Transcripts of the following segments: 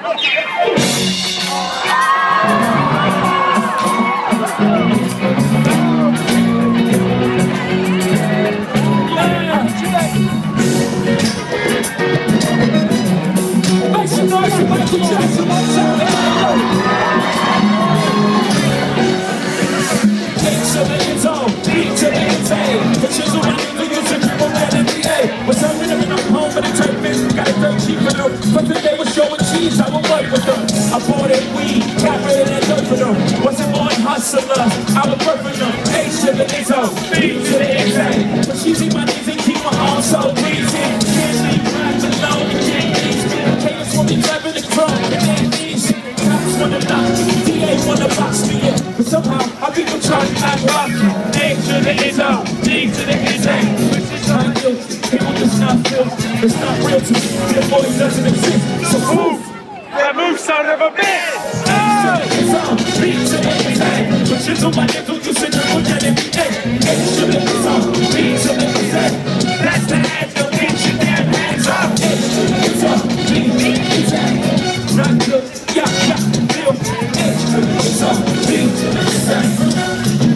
But today was showing cheese, I will work with them. I bought it weed, got rid of that dirt for them. Wasn't born hustler, I was work for them. H.O.V.A, Izzo, B to the H.O.V.A. But she see my knees and keep my arms so breezy. Can't leave rhymes alone, can't ease. Haters want me driving the chrome, it ain't easy. Cops wanna knock me, DA wanna box me in. But somehow, I keep on trying to act rock. H.O.V.A, Izzo, B to the H.O.V.A. I'm guilty, people just not feel. It's not real to me, your voice doesn't exist. So move, that move, son of a bitch! Beat to the H.O.V.A. But she's on my nigga, you sit there with that every day. H.O.V.A, beat to the H.O.V.A. That's the anthem, get your damn hands up. H.O.V.A, beat to the H.O.V.A. Not good, yeah, feel. H.O.V.A, beat to the H.O.V.A.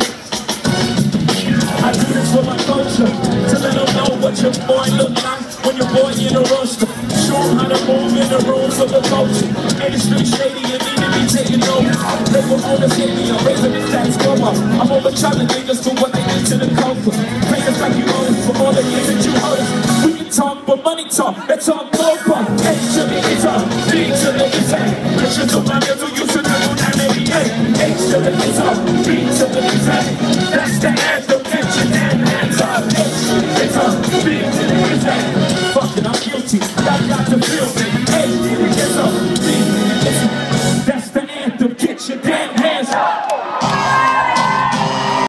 I do this for my culture, to let them know what your boy look like when your boy in a roaster. Show them how to move in the room for the culture. Industry shady, you need to be taking over. They will always hit me, I'm raising the stats go up. I'm over trying to niggas to what they need to the culture. Pay us like you owe us for all the years that you owed us. We can talk, but money talk, that's all more fun.